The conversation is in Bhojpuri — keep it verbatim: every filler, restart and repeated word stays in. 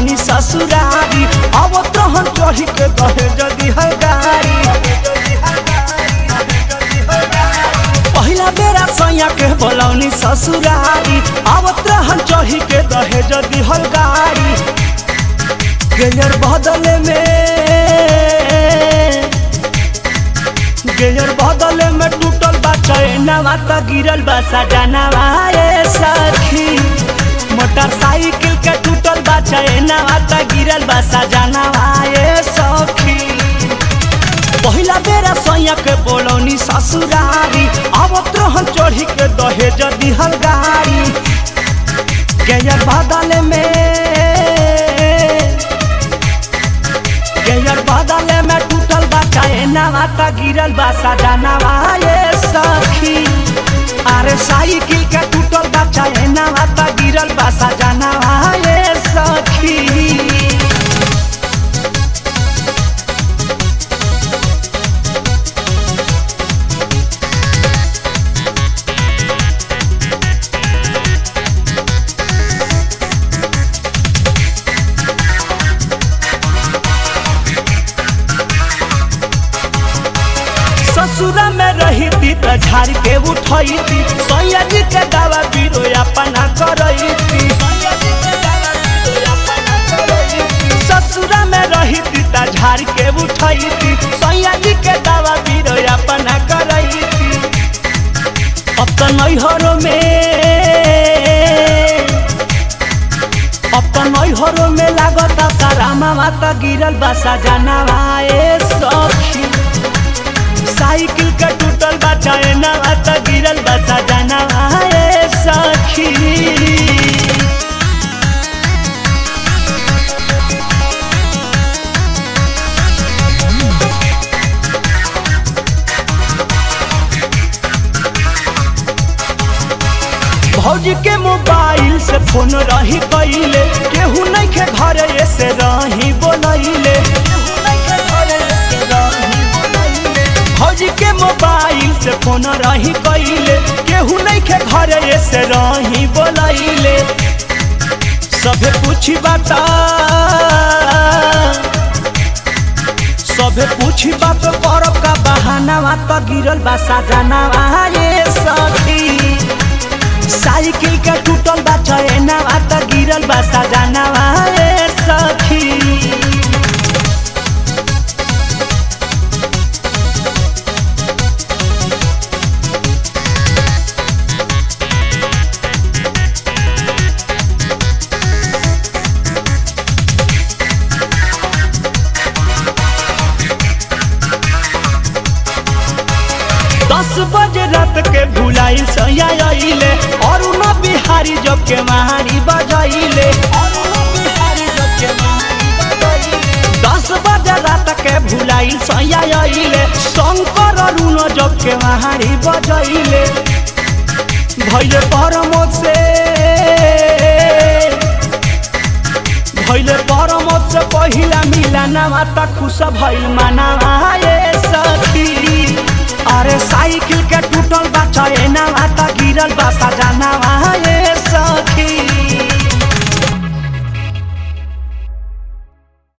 बोलौनी ससुरारी अब तहन चढ़ी के दहेज दिहल गाड़ी पहिला बेरा सैया के बोलौनी ससुरारी अब तहन चढ़ी के दहेज दिहल गाड़ी गेयर बदले में गेयर बदले में टूटल बा चैनवा त गिरल बा सजनवा ए सखी मोटरसाइकिल के टूटल बा चैनवा त गिरल बा सजनवा ए सखी पहिला बेरा सैया के बोलौनी ससुरारी अब तोहन चढ़ी के दहेज दिहल गाड़ी गेयर बदले में गेयर बदले में टूटल बा चैनवा त गिरल बा सजनवा ए सखी अरे साइकिल के टूटल बा चैनवा त गिरल बा सजनवा ए सखी ससुरा में रही थी त झाड़ के उठई थी सैया जी के दावा बीरो अपना करई थी ससुरा में रही थी त झाड़ के उठई थी सैया जी के दावा बीरो अपना करई थी अब तो नैहरों में अब तो नैहरों में लागता सारा मामा त गिरल बा सजनवा ए सखी साइकिल का टूटल बा चैनवा त गिरल बा सजनवा ए सखी भौजी के मोबाइल से फोन रही कइले केहू नहीं के घरे से रही बोलैले भौजी के मोबाइल से फोन रही कइले केहू नहीं के घरे से रही बोलैले सभे पूछी बाता सभे पूछी बात करब का बहानावा त गिरल बा सजनवा ए सखी साइकिल के टूटल बा चैनवा त गिरल बा सजनवा ए सखी दस बजे रात के भुलाई सैया आइले और न बिहारी जब के महारी बजाइले दस बजे रात के भुलाई सैया आइले शंकर अरुण जब के महारी बजाइले भैले परमोद से भैले परमोद से पहिला मिलनवा त खुश भइल मनवा ए सखी अरे साइकिल के टूटल बा चैनवा त गिरल बा सजनवा